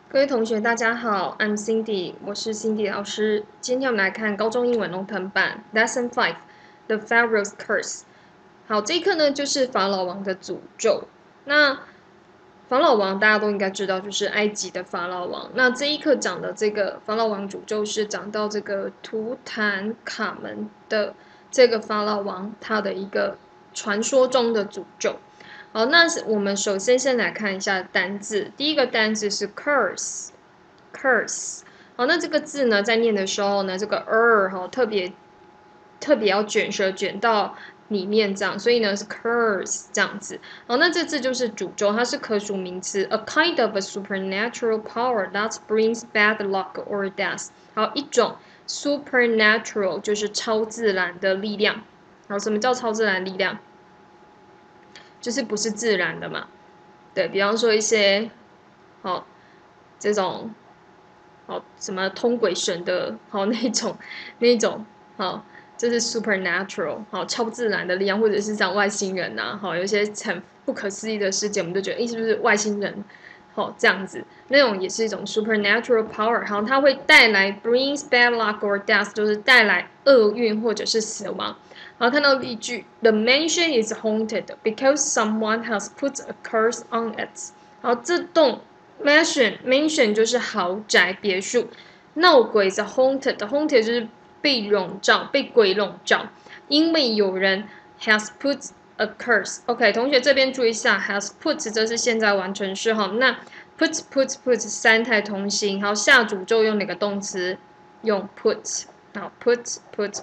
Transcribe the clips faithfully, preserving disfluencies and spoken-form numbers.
各位同学，大家好，I'm Cindy，我是 Cindy 老师。今天我们来看高中英文龙腾版 Lesson Five，The Pharaoh's Curse。好，这一课呢就是法老王的诅咒。那法老王大家都应该知道，就是埃及的法老王。那这一课讲的这个法老王诅咒是讲到这个图坦卡门的这个法老王他的一个传说中的诅咒。好，那我们首先先来看一下单字。第一个单字是 curse，curse。好，那这个字呢，在念的时候呢，这个 er 哈特别特别要卷舌卷到里面这样，所以呢是 curse 这样子。好，那这字就是诅咒，它是可数名词，a kind of a supernatural power that brings bad luck or death。好，一种 supernatural 就是超自然的力量。好，什么叫超自然力量？就是不是自然的嘛。对，比方说一些，好、哦、这种，好、哦、什么通鬼神的，好、哦、那种那种，好、哦、就是 supernatural， 好、哦、超自然的力量，或者是像外星人呐、啊，好、哦、有一些很不可思议的事件，我们就觉得，诶，是不是外星人？好、哦、这样子，那种也是一种 supernatural power，好，它会带来 brings bad luck or death， 就是带来厄运或者是死亡。然后看到例句 ，The mansion is haunted because someone has put a curse on it。然后这栋 mansion mansion 就是豪宅别墅，闹鬼是 haunted，haunted 就是被笼罩、被鬼笼罩，因为有人 has put a curse。OK， 同学这边注意一下 ，has put 这是现在完成式哈，那 put put put 三态同形，好下诅咒用哪个动词？用 put， 好 put put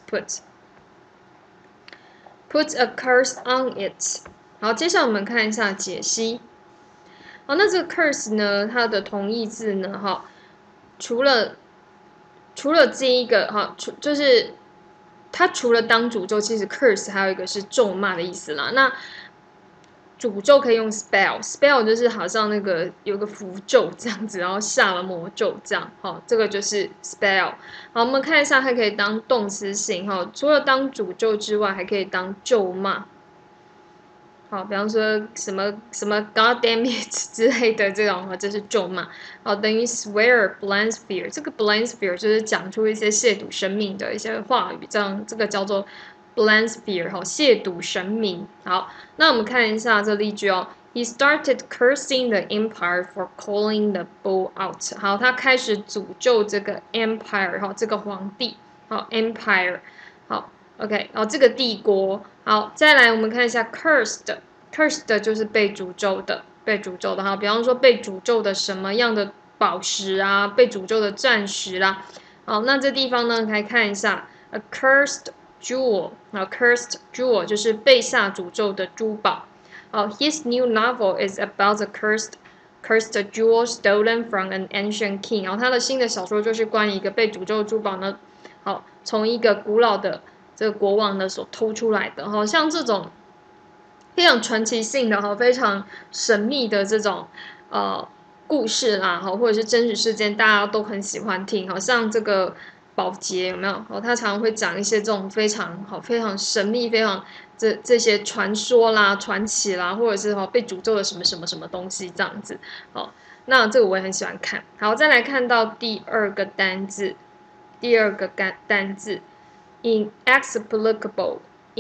put。Put a curse on it。好，接下来我们看一下解析。好，那这个 curse 呢，它的同义字呢，哈，除了除了这一个哈，除就是它除了当诅咒，其实 curse 还有一个是咒骂的意思啦。那诅咒可以用 spell，spell 就是好像那个有个符咒这样子，然后下了魔咒这样，好，这个就是 spell。好，我们看一下，它可以当动词形哈，除了当诅咒之外，还可以当咒骂。好，比方说什么什么 God damn it 之类的这种，这是咒骂。好，等于 swear blaspheme，这个 blaspheme 就是讲出一些亵渎神明的一些话语，这样这个叫做 blaspheme， 好，亵渎神明。好，那我们看一下这例句哦。He started cursing the empire for calling the bull out。好，他开始诅咒这个 empire， 好，这个皇帝，好 empire， 好。OK， 然后这个帝国，好，再来我们看一下 cursed，cursed 就是被诅咒的，被诅咒的哈，比方说被诅咒的什么样的宝石啊，被诅咒的钻石啦，好，那这地方呢，来看一下 a cursed jewel， 啊 cursed jewel 就是被下诅咒的珠宝，好 ，his new novel is about the cursed cursed jewel stolen from an ancient king， 然后他的新的小说就是关于一个被诅咒的珠宝呢，好，从一个古老的这个国王呢所偷出来的哈，像这种非常传奇性的哈，非常神秘的这种呃故事啦哈，或者是真实事件，大家都很喜欢听。好像这个保洁有没有？哦，他常常会讲一些这种非常好、非常神秘、非常这这些传说啦、传奇啦，或者是哈被诅咒的什么什么什么东西这样子。好，那这个我也很喜欢看。好，再来看到第二个单字，第二个单单字。inexplicable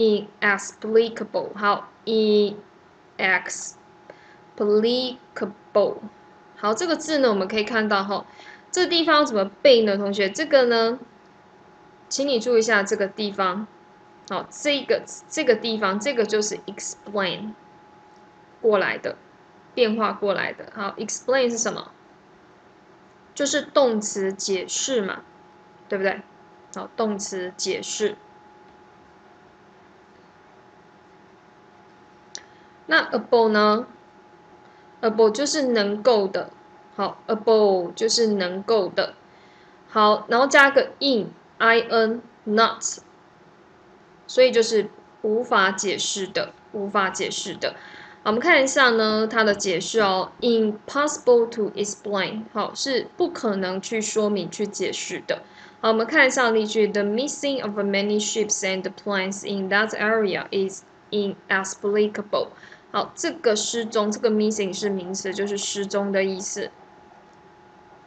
inexplicable 好 inexplicable 好，这个字呢，我们可以看到哈，这个地方怎么背呢？同学，这个呢，请你注意一下这个地方，好，这个这个地方，这个就是 explain 过来的，变化过来的。好 ，explain 是什么？就是动词解释嘛，对不对？好，动词解释。那 able 呢 ？able 就是能够的，好 ，able 就是能够的，好，然后加个 in，i n not，所以就是无法解释的，无法解释的。好，我们看一下呢，它的解释哦，impossible to explain，好，是不可能去说明、去解释的。好，我们看一下例句：The missing of many ships and planes in that area is inexplicable。好，这个失踪，这个 missing 是名词，就是失踪的意思。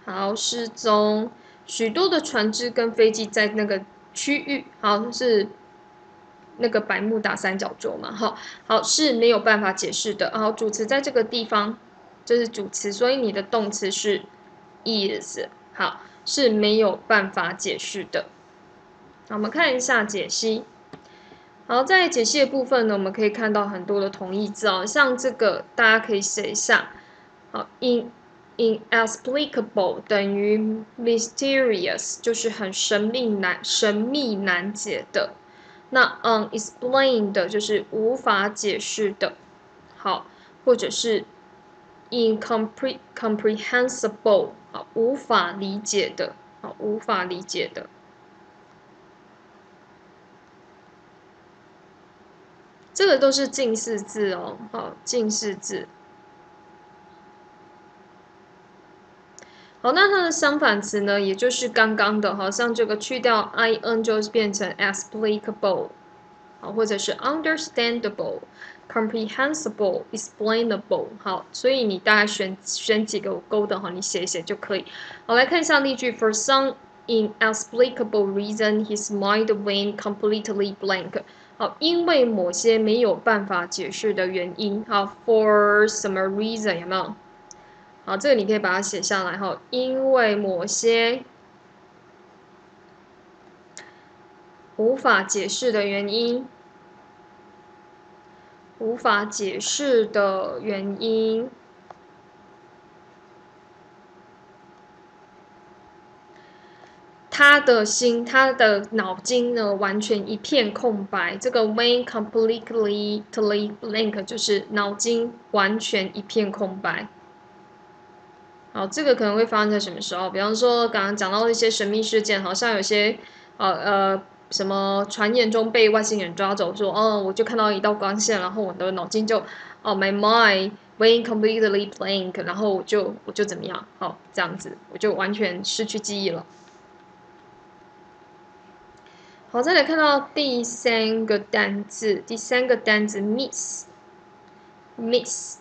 好，失踪。许多的船只跟飞机在那个区域，好是那个百慕达三角洲嘛，好，好是没有办法解释的。好，主词在这个地方，这是主词，所以你的动词是 is， 好是没有办法解释的。好，我们看一下解析。好，在解析的部分呢，我们可以看到很多的同义字哦，像这个大家可以写一下。好 ，in inexplicable 等于 mysterious， 就是很神秘难神秘难解的。那 unexplained 就是无法解释的。好，或者是 incomprehensible 好，无法理解的。好，无法理解的。这个都是近似字哦，好，近似字。好，那它的相反词呢，也就是刚刚的，好像这个去掉 in 就变成 explicable， 好，或者是 understandable、comprehensible、explainable， 好，所以你大概选选几个勾的哈，你写一写就可以。好，来看一下例句 ：For some inexplicable reason, his mind went completely blank。好，因为某些没有办法解释的原因，好 ，for some reason 有没有？好，这个你可以把它写下来哈，因为某些无法解释的原因，无法解释的原因，他的心，他的脑筋呢，完全一片空白。这个 when completely blank 就是脑筋完全一片空白。好，这个可能会发生在什么时候？比方说，刚刚讲到一些神秘事件，好像有些呃呃什么传言中被外星人抓走，说哦，我就看到一道光线，然后我的脑筋就哦 my mind went completely blank，然后我就我就怎么样？好，这样子我就完全失去记忆了。好，再来看到第三个单字，第三个单字 miss，miss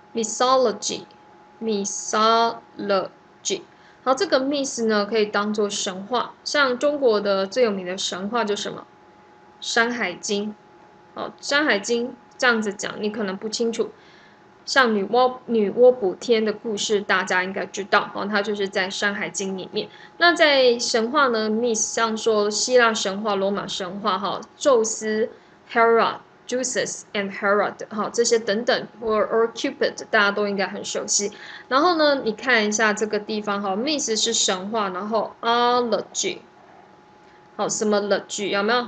mythology，mythology。好，这个 miss 呢可以当做神话，像中国的最有名的神话就是什么《山海经》。好，《山海经》这样子讲，你可能不清楚。像女娲女娲补天的故事，大家应该知道哦，它就是在《山海经》里面。那在神话呢 ，miss 像说希腊神话、罗马神话哈，宙斯、Hera、Zeus and Hera 哈这些等等，或 or Cupid 大家都应该很熟悉。然后呢，你看一下这个地方哈，miss 是神话，然后 ology 好什么 logy 有没有？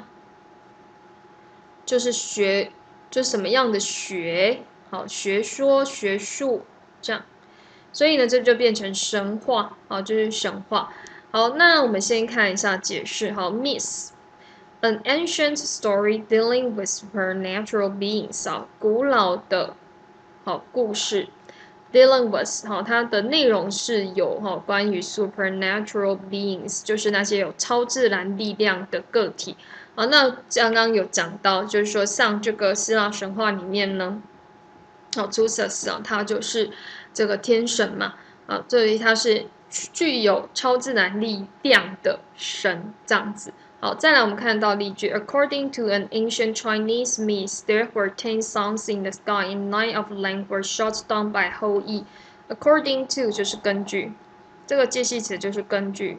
就是学，就什么样的学。好，学说、学术这样，所以呢，这就变成神话，好，就是神话。好，那我们先看一下解释，好 ，myth，an ancient story dealing with supernatural beings，啊，古老的，好故事 ，dealing with，好，它的内容是有哈关于 supernatural beings，就是那些有超自然力量的个体。好，那刚刚有讲到，就是说像这个希腊神话里面呢。好 ，Zeus 啊，他就是这个天神嘛，啊，所以他是具有超自然力量的神，这样子。好，再来我们看到例句 ，According to an ancient Chinese myth, there were ten suns in the sky, and nine of them were shot down by 后羿。According to 就是根据，这个介系词就是根据。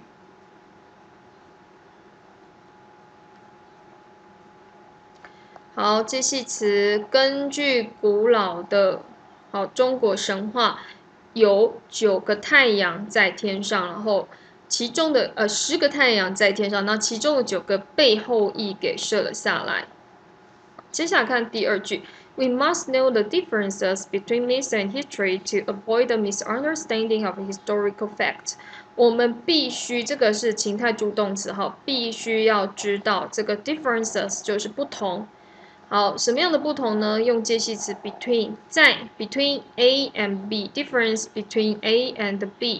好，介系词根据古老的，好中国神话，有九个太阳在天上，然后其中的呃十个太阳在天上，那其中的九个被后羿给射了下来。接下来看第二句 ，We must know the differences between myth and history to avoid the misunderstanding of historical fact。我们必须，这个是情态助动词哈，必须要知道这个 differences 就是不同。好，什么样的不同呢？用介系词 between， 在 between A and B，difference between A and B，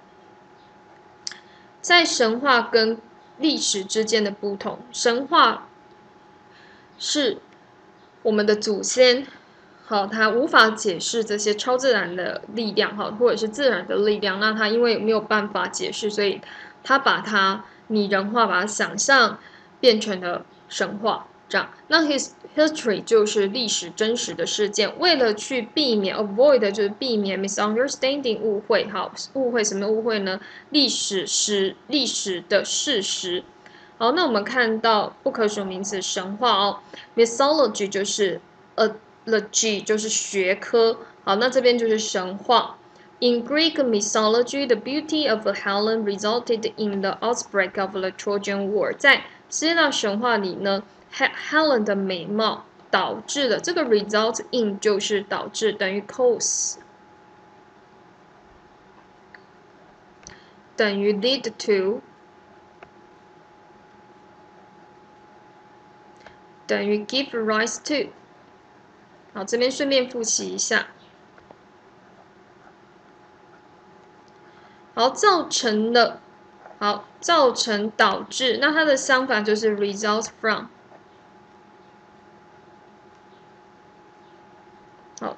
在神话跟历史之间的不同。神话是我们的祖先好，它无法解释这些超自然的力量，哈，或者是自然的力量。那它因为没有办法解释，所以它把它拟人化，把它想象变成了神话。这样，那 his history 就是历史真实的事件。为了去避免 avoid 就是避免 misunderstanding 误会，好，误会什么误会呢？历史是历史的事实。好，那我们看到不可数名词神话哦 ，mythology 就是 alogy 就是学科，好，那这边就是神话。In Greek mythology, the beauty of Helen resulted in the outbreak of the Trojan War。在希腊神话里呢 ，Helen 的美貌导致了这个 result in 就是导致等于 cause 等于 lead to。等于 give rise to。好，这边顺便复习一下。好，造成的，好，造成导致，那它的相反就是 result from。好，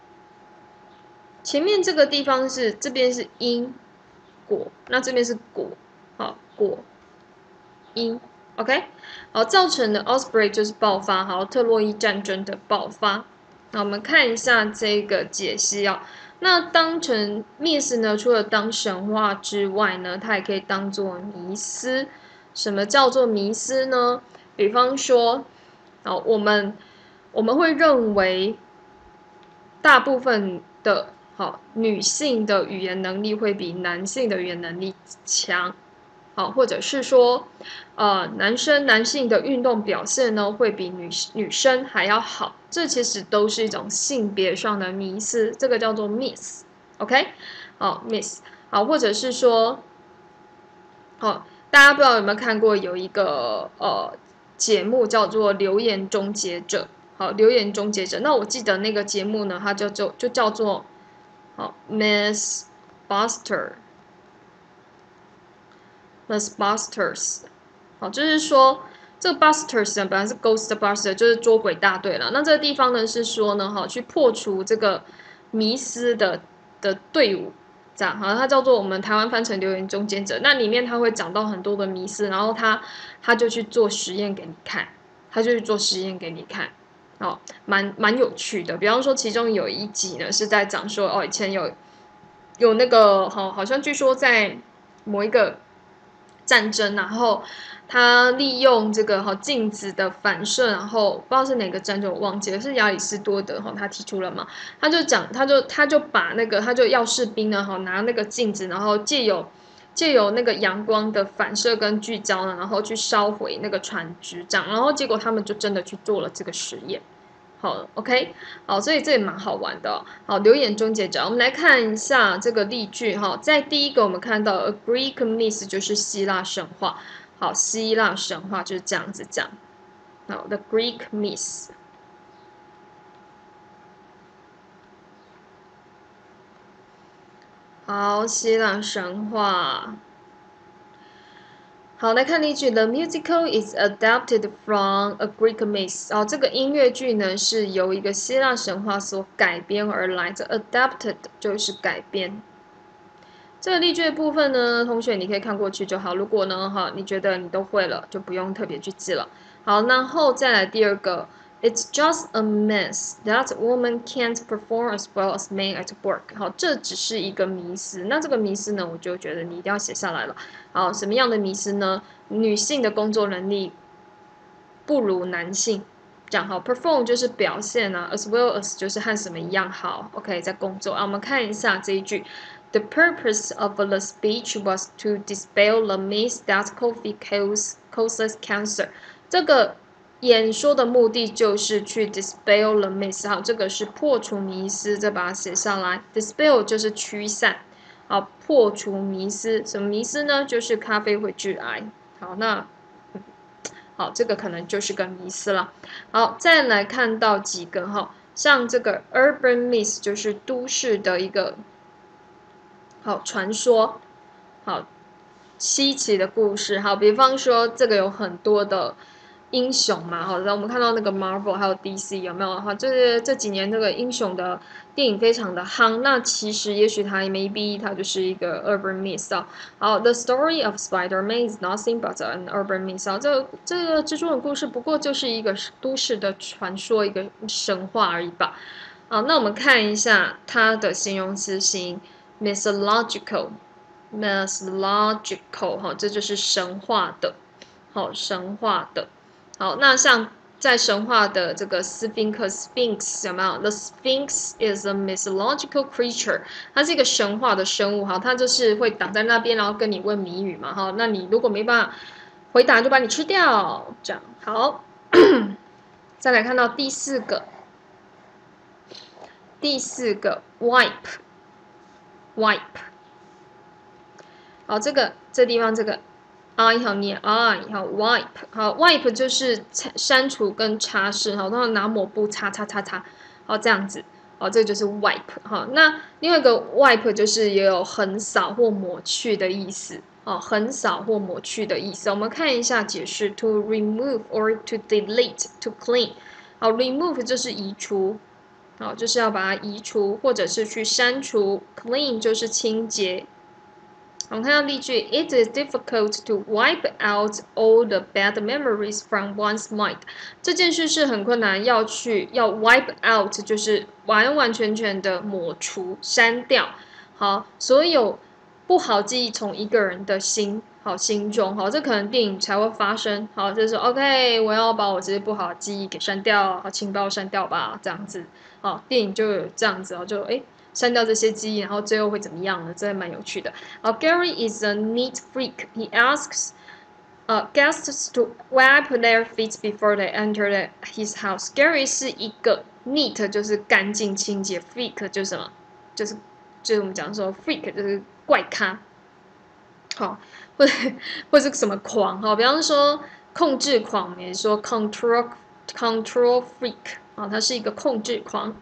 前面这个地方是这边是因果，那这边是果，好，果因。OK， 好，造成的 outbreak 就是爆发，好，特洛伊战争的爆发。那我们看一下这个解析啊、哦，那当成 myth 呢，除了当神话之外呢，它也可以当做迷思。什么叫做迷思呢？比方说，好，我们我们会认为大部分的好女性的语言能力会比男性的语言能力强。好，或者是说，呃，男生男性的运动表现呢，会比女女生还要好，这其实都是一种性别上的迷思，这个叫做 myth，OK， 好 myth， 好，或者是说，好，大家不知道有没有看过有一个呃节目叫做《留言终结者》，好，《留言终结者》，那我记得那个节目呢，它叫做就叫做好 Myth Buster。Mythbusters， 好，就是说这个 Busters 呢，本来是 Ghostbuster， 就是捉鬼大队了。那这个地方呢是说呢，哈，去破除这个迷思的的队伍，这样，好，它叫做我们台湾翻成留言终结者。那里面他会讲到很多的迷思，然后他他就去做实验给你看，他就去做实验给你看，哦，蛮蛮有趣的。比方说，其中有一集呢是在讲说，哦，以前有有那个好，好像据说在某一个战争，然后他利用这个哈镜子的反射，然后不知道是哪个战争我忘记了，是亚里士多德哈他提出了嘛？他就讲，他就他就把那个他就要士兵呢哈拿那个镜子，然后借由借由那个阳光的反射跟聚焦呢，然后去烧毁那个船只，这样，然后结果他们就真的去做了这个实验。好 ，OK， 好，所以这也蛮好玩的、哦。好，留言终结者，我们来看一下这个例句哈。在第一个，我们看到 a Greek myth 就是希腊神话。好，希腊神话就是这样子讲。好 ，the Greek myth。好，希腊神话。好，来看例句。The musical is adapted from a Greek myth。哦，这个音乐剧呢是由一个希腊神话所改编而来。这 adapted 就是改编。这个例句的部分呢，同学你可以看过去就好。如果呢，哈，你觉得你都会了，就不用特别去记了。好，然后再来第二个。It's just a myth that women can't perform as well as men at work。好，这只是一个迷思。那这个迷思呢，我就觉得你一定要写下来了。好，什么样的迷思呢？女性的工作能力不如男性。这样好 ，perform 就是表现啊 ，as well as 就是和什么一样好。OK， 在工作啊，我们看一下这一句。The purpose of the speech was to dispel the myth that coffee causes cancer。这个演说的目的就是去 dispel the myth， 好，这个是破除迷思，再把它写下来。dispel 就是驱散，好，破除迷思，什么迷思呢？就是咖啡会致癌。好，那好，这个可能就是个迷思了。好，再来看到几个哈，像这个 urban myth 就是都市的一个。好，传说，好，稀奇的故事，好，比方说这个有很多的英雄嘛，好，然后我们看到那个 Marvel 还有 D C 有没有？哈，就是这几年这个英雄的电影非常的夯。那其实也许它 maybe 它就是一个 urban myth 啊。好 ，The story of Spider-Man is nothing but an urban myth 啊。这这个蜘蛛人故事不过就是一个都市的传说，一个神话而已吧。好，那我们看一下它的形容词型 mythological，mythological 哈，这就是神话的。好，神话的，好，那像在神话的这个斯宾克 Sphinx 有没有 ？The Sphinx is a mythological creature， 它是一个神话的生物，哈，它就是会挡在那边，然后跟你问谜语嘛，哈，那你如果没办法回答，就把你吃掉，这样好。再来看到第四个，第四个 wipe，wipe， 好，这个这地方这个。I 好念 I 好 wipe 好 wipe 就是删除跟擦拭，好，通常拿抹布擦擦擦擦，好这样子，好，这就是 wipe 好。那另外一个 wipe 就是也有横扫或抹去的意思，哦，横扫或抹去的意思。我们看一下解释 ，to remove or to delete to clean， 好 remove 就是移除，好就是要把它移除或者是去删除 ，clean 就是清洁。我们看到例句 ，It is difficult to wipe out all the bad memories from one's mind。这件事是很困难，要去要 wipe out， 就是完完全全的抹除、删掉。好，所有不好记忆从一个人的心，好心中，好，这可能电影才会发生。好，就是 OK， 我要把我这些不好的记忆给删掉，好，请把我删掉吧，这样子。好，电影就有这样子哦，就哎。删掉这些记忆，然后最后会怎么样呢？这还蛮有趣的。好 ，Gary is a neat freak. He asks, uh, guests to wipe their feet before they enter his house. Gary 是一个 neat 就是干净清洁 ，freak 就是什么？就是就是我们讲说 freak 就是怪咖，好，或者或者是什么狂哈，比方说控制狂，我们也说 control control freak 啊，他是一个控制狂。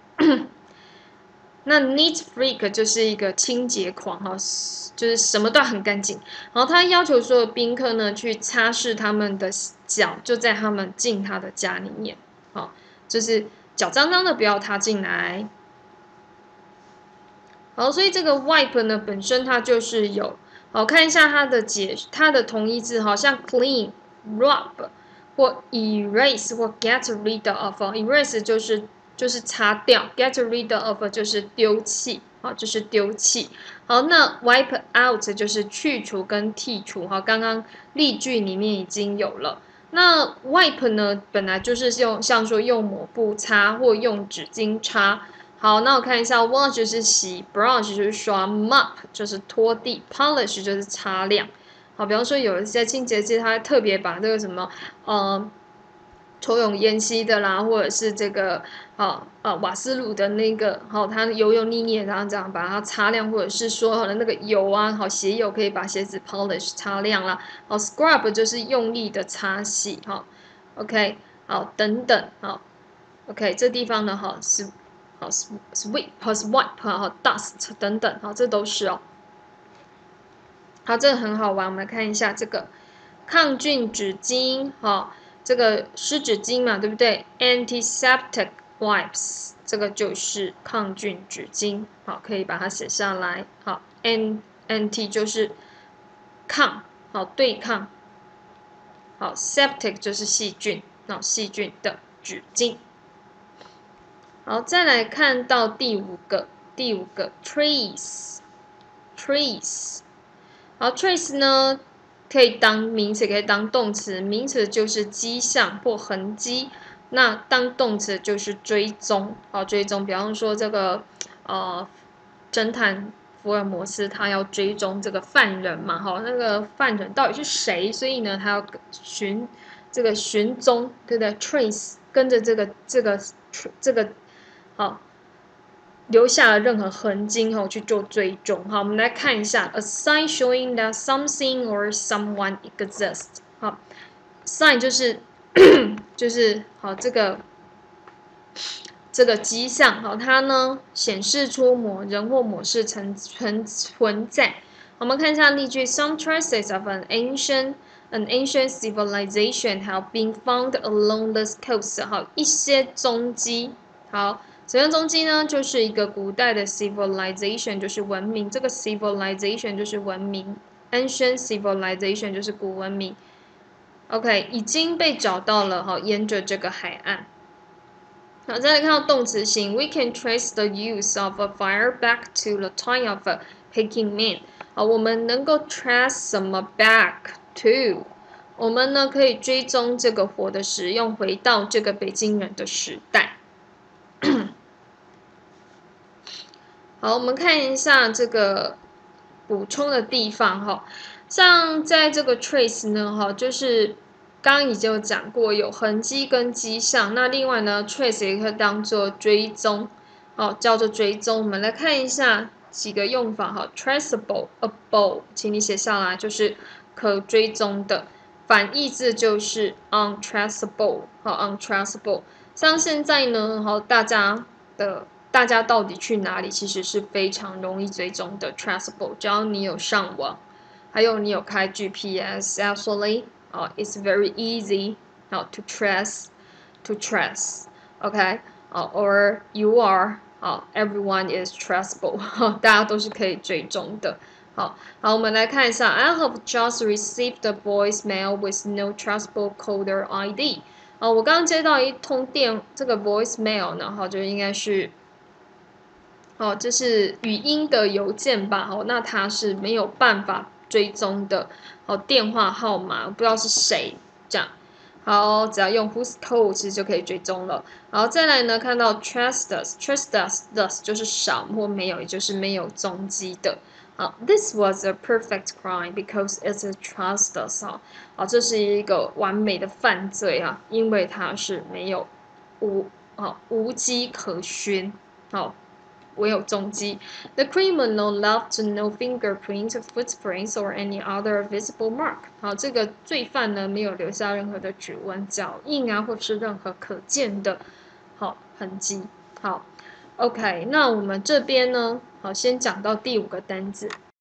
那 neat freak 就是一个清洁狂哈，就是什么都很干净。然后他要求所有宾客呢去擦拭他们的脚，就在他们进他的家里面，好，就是脚脏脏的不要踏进来。好，所以这个 wipe 呢本身它就是有，好看一下它的解，它的同义字，好像 clean、rub 或 erase 或 get rid of。erase 就是就是擦掉 ，get rid of 就是丢弃，好，就是丢弃。好，那 wipe out 就是去除跟剔除，好，刚刚例句里面已经有了。那 wipe 呢，本来就是用像说用抹布擦或用纸巾擦。好，那我看一下 wash 就是洗 ，brush 就是刷 ，mop 就是拖地 ，polish 就是擦亮。好，比方说有一些清洁剂，它特别把这个什么，呃。抽油烟吸的啦，或者是这个啊啊瓦斯炉的那个，好，它油油腻腻，然后这样把它擦亮，或者是说那个油啊，好鞋油可以把鞋子 polish 擦亮啦，好 scrub 就是用力的擦洗，好 ，OK， 好等等，好 ，OK 这地方呢，好是好 sweep 和 swipe 好 dust 等等，好这都是哦，好这个很好玩，我们来看一下这个抗菌纸巾，好。这个湿纸巾嘛，对不对 ？Antiseptic wipes 这个就是抗菌纸巾，好，可以把它写下来。好，N anti 就是抗，好对抗。好 ，septic 就是细菌，好细菌的纸巾。好，再来看到第五个，第五个 trace，trace。好 ，trace 呢？可以当名词，可以当动词。名词就是迹象或痕迹，那当动词就是追踪。好，追踪，比方说这个呃，侦探福尔摩斯他要追踪这个犯人嘛，哈，那个犯人到底是谁？所以呢，他要寻这个寻踪，对不对 ？trace 跟着这个这个这个好。留下了任何痕迹后去做追踪。好，我们来看一下 a sign showing that something or someone exists。好 ，sign 就是就是好这个这个迹象，好，它呢显示出某人或某事存存存在。我们看一下例句 ：Some traces of an ancient an ancient civilization have been found along this coast。好，一些踪迹。好，什么样踪迹呢？就是一个古代的 civilization， 就是文明。这个 civilization 就是文明 ，ancient civilization 就是古文明。OK， 已经被找到了哈，沿着这个海岸。好，再来看到动词型 ，We can trace the use of a fire back to the time of Peking men。好，我们能够 trace 什么 back to？我们呢可以追踪这个火的使用，回到这个北京人的时代。好，我们看一下这个补充的地方哈，像在这个 trace 呢哈，就是刚刚已经有讲过，有痕迹跟迹象。那另外呢 ，trace 也可以当做追踪，哦，叫做追踪。我们来看一下几个用法哈 ，traceable，able，请你写下来，就是可追踪的。反义字就是 untraceable， 好 untraceable。像现在呢，好大家的。大家到底去哪里，其实是非常容易追踪的 traceable， 只要你有上网，还有你有开 G P S，actually， uh, it's very easy uh, to trace to trace，OK， uh, or you are uh, everyone is traceable， 大家都是可以追踪的。好，好，我们来看一下 I have just received a voicemail with no traceable caller I D。哦，我刚刚接到一通电，这个 voicemail 呢，哈，就应该是。哦，这是语音的邮件吧？哦，那它是没有办法追踪的。哦，电话号码不知道是谁这样。好，只要用 whose call 其实就可以追踪了。然后再来呢，看到 trust us，trust us，thus 就是少或没有，也就是没有踪迹的。好 ，this was a perfect crime because it's a trust us。好，好，这是一个完美的犯罪啊，因为它是没有无好无迹可寻。好。唯有踪迹。The criminal left no fingerprint, footprints, or any other visible mark。好，这个罪犯呢没有留下任何的指纹、脚印啊，或是任何可见的好痕迹。好 ，OK， 那我们这边呢，好，先讲到第五个单字。